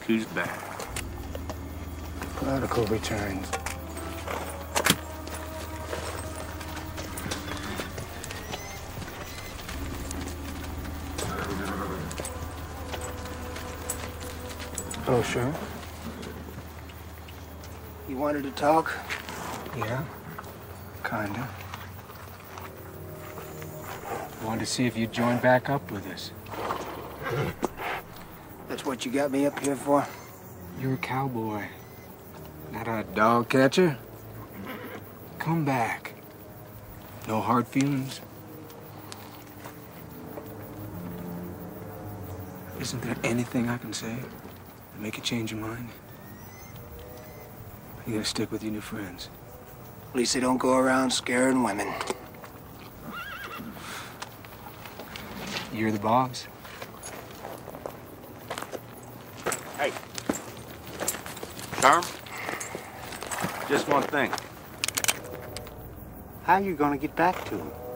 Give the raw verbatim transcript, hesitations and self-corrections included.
who's back. Prodigal returns. Oh, sure. You wanted to talk? Yeah, kinda. Wanted to see if you'd join back up with us. That's what you got me up here for? You're a cowboy, not a dog catcher. Come back. No hard feelings? Isn't there anything I can say to make you change your mind? You gotta stick with your new friends. At least they don't go around scaring women. You're the boss. Hey. Sherm? Just one thing. How you gonna get back to him?